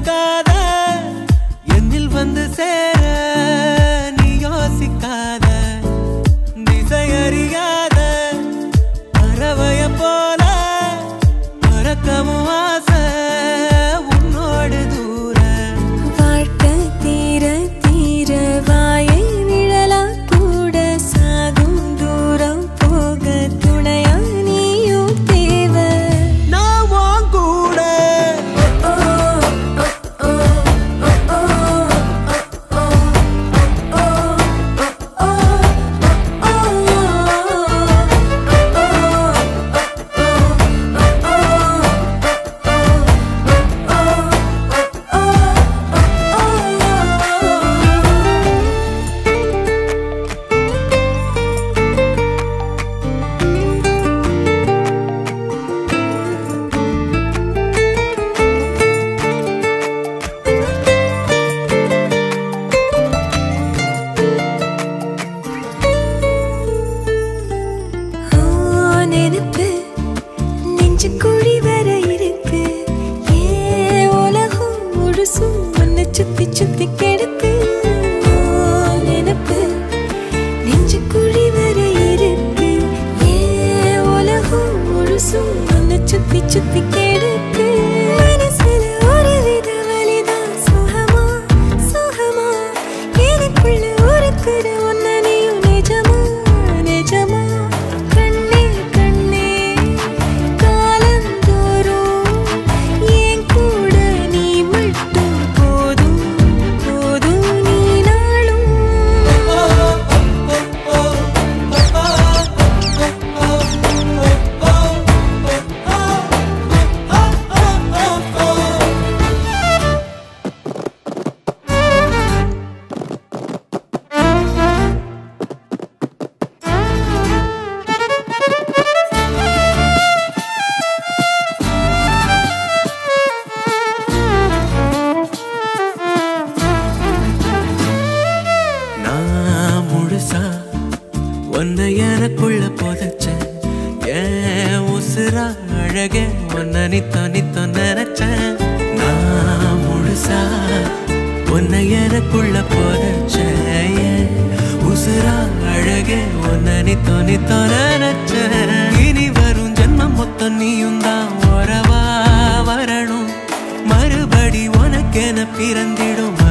நடக்காத என்னில் வந்து சேர நீ யோசிக்காத திசை அறியாத பறவைய போல பறக்கவும் ஆசை உன்னோடு தூர வாழ்க்கை தீர தீர வாயை நிழலா கூட சாகும் தூரம் போக துணையா நீயும் தேவை நான் உன் கூட நினைப்பு நெஞ்சு குழி வர இருக்கு ஏ உலகம் முழுசும் உன்னை சுத்தி சுத்தி கெடுக்கு நினைப்பு நெஞ்சு குழி வர இருக்கு ஏ உலகம் முழுசும் உன்னை சுத்தி சுத்தி கெடுக்கு மனசுல ஒரு வித வலிதான் சுகமா சுகமா எனக்குள்ள ஒருக்குற உன்னை நீயும் நிஜமா நிஜமா உன்னை எனக்குள்ள புதைச்சேன் ஏன் உசுரா அழகே உன்னை நித்தோ நித்தோ நினைச்சேன் நான் முழுசா உன்னை எனக்குள்ள புதைச்சேன் ஏன் உசுரா அழகே உன்னை நித்தோ நித்தோ நினைச்சேன் இனி வரும் ஜென்மம் மொத்தம் நீயும் தான் உறவா வரணும் மறுபடி உனக்கென பிறந்திடும்